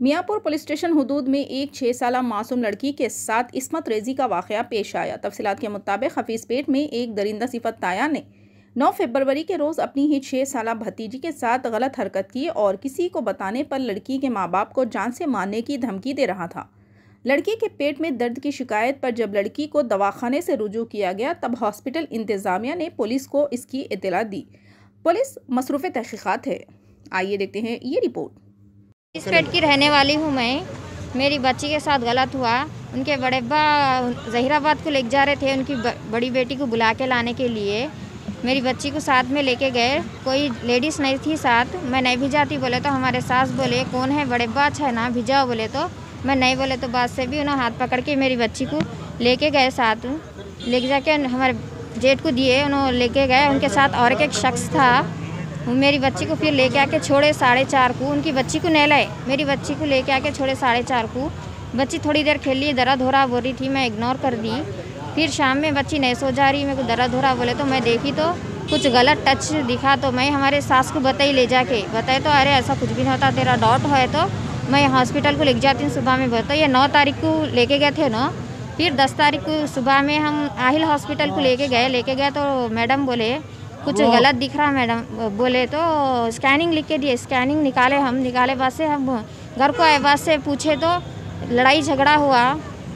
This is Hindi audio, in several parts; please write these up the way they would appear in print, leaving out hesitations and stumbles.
मियाँपुर पुलिस स्टेशन हुदूद में एक 6 साला मासूम लड़की के साथ इस्मत रेजी का वाक़या पेश आया। तफसीलात के मुताबिक हफीज़पेट में एक दरिंदा सिफत ताया ने 9 फरवरी के रोज़ अपनी ही 6 साला भतीजी के साथ गलत हरकत की और किसी को बताने पर लड़की के माँ बाप को जान से मारने की धमकी दे रहा था। लड़की के पेट में दर्द की शिकायत पर जब लड़की को दवाखाने से रुजू किया गया तब हॉस्पिटल इंतज़ामिया ने पुलिस को इसकी इत्तला दी। पुलिस मसरूफ़ तहक़ीक़ात है। आइए देखते हैं ये रिपोर्ट। इस पेट की रहने वाली हूँ मैं। मेरी बच्ची के साथ गलत हुआ। उनके बड़े अब्बा ज़हीराबाद को ले जा रहे थे उनकी बड़ी बेटी को बुला के लाने के लिए। मेरी बच्ची को साथ में लेके गए, कोई लेडीज़ नहीं थी साथ। मैं नहीं भिजाती बोले तो हमारे सास बोले कौन है, बड़े अब्बा अच्छा है ना भिजाओ बोले तो मैं नहीं बोले तो बाद से भी उन्होंने हाथ पकड़ के मेरी बच्ची को लेके गए, साथ लेके जाके हमारे जेठ को दिए, उन्होंने लेके गए। उनके साथ और एक शख्स था, मेरी बच्ची को फिर लेके आके छोड़े 4:30 को। उनकी बच्ची को नहीं लाए, मेरी बच्ची को लेके आके छोड़े 4:30 को। बच्ची थोड़ी देर खेल ली, दर्द हो रहा बोल रही थी, मैं इग्नोर कर दी। फिर शाम में बच्ची नहीं सो जा रही, मेरे को दर्द हो रहा बोले तो मैं देखी तो कुछ गलत टच दिखा तो मैं हमारे सास को बताई, ले जाके बताए तो अरे ऐसा कुछ भी नहीं होता, तेरा डॉट है तो मैं हॉस्पिटल को लेके जाती हूँ सुबह में। बताओ ये 9 तारीख को लेके गए थे ना, फिर 10 तारीख को सुबह में हम आहिल हॉस्पिटल को लेके गए तो मैडम बोले कुछ गलत दिख रहा। मैडम बोले तो स्कैनिंग लिख के दिए, स्कैनिंग निकाले बाद से हम घर को आए, बाद से पूछे तो लड़ाई झगड़ा हुआ,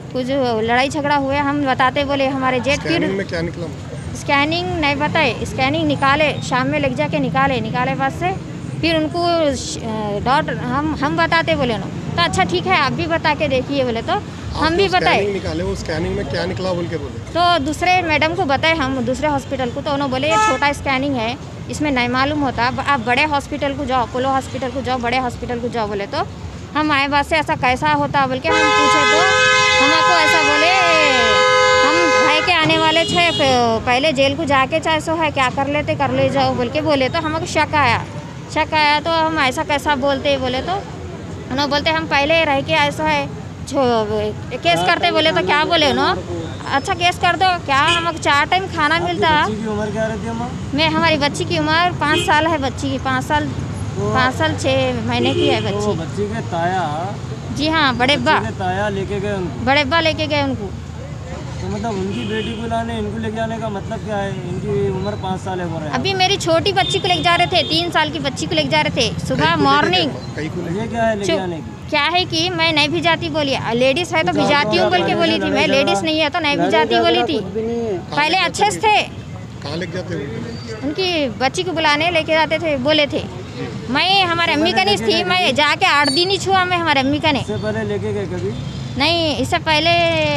हम बताते बोले हमारे जेठ। फिर में क्या निकला? स्कैनिंग नहीं बताए, स्कैनिंग निकाले शाम में ले जाके निकाले बाद से फिर उनको डॉट हम बताते बोले ना तो अच्छा ठीक है आप भी बता के देखिए बोले तो हम भी बताए। निकाले वो स्कैनिंग में क्या निकला बोल के बोले तो दूसरे मैडम को बताए, हम दूसरे हॉस्पिटल को, तो उन्होंने बोले ये छोटा स्कैनिंग है, इसमें नहीं मालूम होता, आप बड़े हॉस्पिटल को जाओ, अपोलो हॉस्पिटल को जाओ, बड़े हॉस्पिटल को जाओ बोले तो हम आए बाद से ऐसा कैसा होता बोल के हम पूछे तो हमको ऐसा बोले हम भाई के आने वाले थे, पहले जेल को जाके चाहे सो है क्या कर ले जाओ बोल के बोले तो हमको शक आया तो हम ऐसा कैसा बोलते बोले तो उन्होंने बोलते हम पहले रह के ऐसा है केस करते बोले तो क्या बोले ना अच्छा केस कर दो क्या, हमको 4 टाइम खाना मिलता। बच्ची की उम्र क्या रहती है अम्मा? मैं हमारी बच्ची की उम्र 5 साल है, बच्ची की 5 साल 6 महीने की है बच्ची। बच्ची के ताया? जी हाँ, बड़े अब्बा ताया लेके गए उनको? बड़े अब्बा लेके गए उनको। तो मतलब उनकी बेटी को लाने इनको लेके आने का मतलब क्या है? इनकी उम्र 5 साल है। अभी मेरी छोटी बच्ची को लेके जा रहे थे, 3 साल की बच्ची को लेके जा रहे थे सुबह मॉर्निंग। ये क्या है लेके आने की? क्या है कि मैं नहीं भिजाती बोली, लेडीज़ है तो भिजाती हूँ बोल के बोली थी, मैं लेडीज़ नहीं है तो नहीं भिजाती बोली थी। पहले अच्छे से थे, कहाँ लेके जाते? उनकी बच्ची को बुलाने लेके जाते थे बोले थे। मैं हमारे अम्मी का नहीं थी, मैं जाके 8 दिन ही छुआ, मैं हमारे अम्मी का नहीं। इससे पहले लेके गए कभी? नहीं, इससे पहले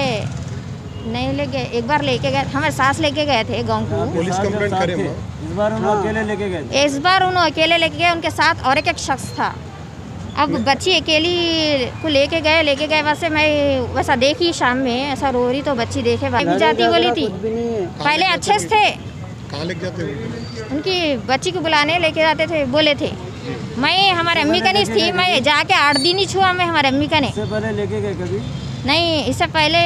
नहीं ले गए, एक बार लेके गए, हमारे सास लेके गए थे गाँव को। पुलिस कंप्लेंट करे? इस बार उन्होंने अकेले लेके गए? इस बार उन्होंने अकेले लेके गए, उनके साथ और एक शख्स था। अब बच्ची अकेली को लेके गए वैसे मैं वैसा देखी शाम में ऐसा रो रही तो बच्ची देखे भी जाती बोली थी। पहले अच्छे से थे, कहाँ लेके जाते? उनकी बच्ची को बुलाने लेके जाते थे बोले थे। मैं हमारे अम्मी का नहीं थी, मैं जाके 8 दिन ही छुआ, मैं हमारे अम्मी का नहीं। इससे पहले लेके गए कभी? नहीं, इससे पहले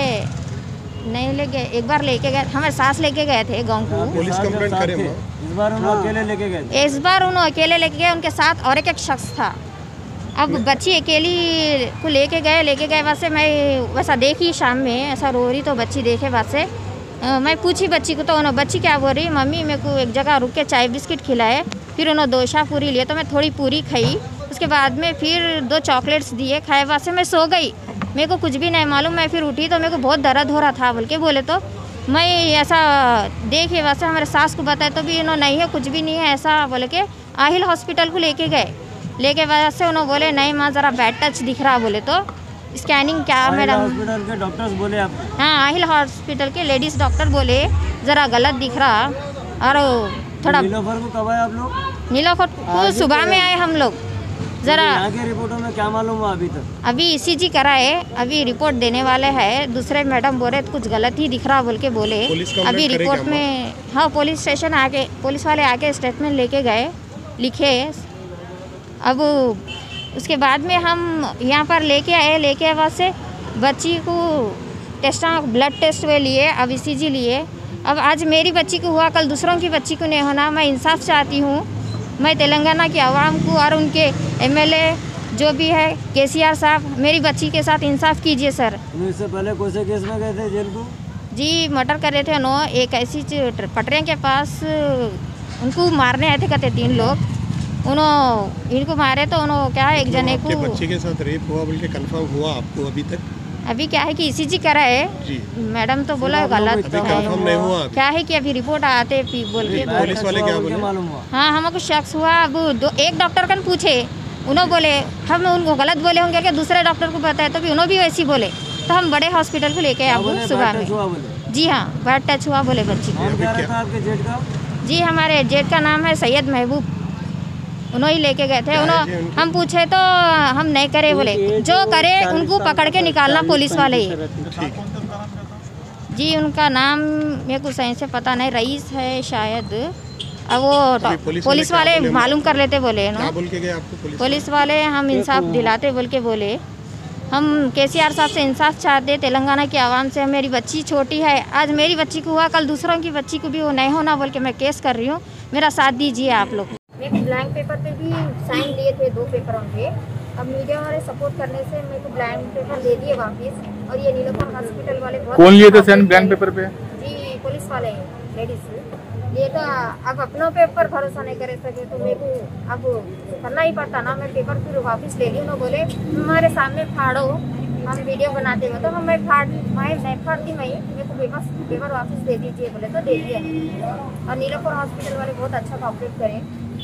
नहीं ले गए, एक बार लेके गए, हमारे सास लेके गए थे गाँव को। पुलिस कंप्लेंट करे? इस बार उन्होंने अकेले लेके गए? इस बार उन्होंने अकेले लेके गए, उनके साथ और एक शख्स था। अब बच्ची अकेली को लेके गए वैसे मैं वैसा देखी शाम में ऐसा रो रही तो बच्ची देखे बाद से मैं पूछी बच्ची को तो उन्होंने बच्ची क्या बोल रही, मम्मी मेरे को एक जगह रुक के चाय बिस्किट खिलाए, फिर उन्होंने 2 शाह पूरी लिए तो मैं थोड़ी पूरी खाई, उसके बाद में फिर 2 चॉकलेट्स दिए, खाए बाद से मैं सो गई, मेरे को कुछ भी नहीं मालूम। मैं फिर उठी तो मेरे को बहुत दर्द हो रहा था बोल के बोले तो मैं ऐसा देखे वैसे हमारे सास को बताया तो भी इन्होंने नहीं है कुछ भी नहीं है ऐसा बोले के आहिल हॉस्पिटल को लेके वजह से उन्होंने बोले नहीं माँ ज़रा बैड टच दिख रहा बोले तो स्कैनिंग क्या मैडम? हॉस्पिटल के डॉक्टर्स बोले आप? हाँ, आहिल हॉस्पिटल के लेडीज़ डॉक्टर बोले ज़रा गलत दिख रहा। और थोड़ा नीलोफर को कब आए आप लोग? नीलोफर को सुबह में आए हम लोग। ज़रा यहाँ के रिपोर्टों में क्या मालूम हुआ अभी तक? अभी ECG कराए, अभी रिपोर्ट देने वाले हैं। दूसरे मैडम बोले कुछ गलत ही दिख रहा बोल के बोले। अभी रिपोर्ट में हाँ पुलिस स्टेशन आके पुलिस वाले आके स्टेटमेंट लेके गए, लिखे। अब उसके बाद में हम यहाँ पर लेके आए बाद से बच्ची को ब्लड टेस्ट हुए लिए, अब ECG लिए। अब आज मेरी बच्ची को हुआ, कल दूसरों की बच्ची को नहीं होना। मैं इंसाफ चाहती हूँ। मैं तेलंगाना की आवाम को और उनके MLA जो भी है केसीआर साहब मेरी बच्ची के साथ इंसाफ कीजिए सर। इससे पहले कौन से केस में गए थे जेल को? जी मर्डर कर रहे थे उन्होंने, एक ऐसी पटरिया के पास उनको मारने आए थे कहते 3 लोग, उन्होंने इनको मारे तो उन्होंने क्या है एक जने को। बच्चे के साथ रेप हुआ बोल के कंफर्म हुआ आपको अभी तक? अभी क्या है कि ECG करा है जी, मैडम तो बोला गलत अभी कंफर्म नहीं हुआ अभी। क्या है कि अभी रिपोर्ट आते बोल के पुलिस वाले क्या बोले? मालूम हुआ? हाँ हमको शख्स हुआ। अब एक डॉक्टर कन पूछे, उन्होंने बोले हम उनको गलत बोले होंगे कि दूसरे डॉक्टर को बताया, तो भी उन्होंने भी वैसे ही बोले, तो हम बड़े हॉस्पिटल को लेके अब सुबह में। जी हाँ बैड टच हुआ बोले बच्ची को। नाम क्या रहता आपके जेठ का? जी हमारे जेठ का नाम है सैयद महबूब, उन्होंने ही लेके गए थे। उन्होंने हम पूछे तो हम नहीं करे बोले, जो करे उनको पकड़ के निकालना पुलिस वाले ही। जी उनका नाम मेरे को सही से पता नहीं, रईस है शायद। अब वो पुलिस वाले मालूम कर लेते बोले क्या बोल के गए आपको पुलिस वाले, हम इंसाफ दिलाते बोल के बोले। हम केसीआर साहब से इंसाफ चाहते, तेलंगाना की आवाम से। मेरी बच्ची छोटी है, आज मेरी बच्ची को हुआ, कल दूसरों की बच्ची को भी वो नहीं होना बोल के मैं केस कर रही हूँ। मेरा साथ दीजिए आप लोग। मेरे को ब्लैंक पेपर पे भी साइन लिए थे 2 पेपरों पे। अब मीडिया वाले सपोर्ट करने से मेरे को ब्लैंक पेपर दे दिए वापस। और ये नीलोफर हॉस्पिटल वाले कौन लिए थे साइन ब्लैंक पेपर पे? जी पुलिस वाले लेडीज। ये तो अब अपनों पे ऊपर भरोसा नहीं कर सके तो मेरे को अब करना ही पड़ता ना। मैं पेपर फिर वापस ले ली। उन्होंने बोले हमारे सामने फाड़ो, हम वीडियो बनाते हुए, तो हम मैं नहीं फाड़ती, मेरे को पेपर वापस दे दीजिए बोले तो दे दिया। और नीलोफर हॉस्पिटल वाले बहुत अच्छा कॉपरेट करें।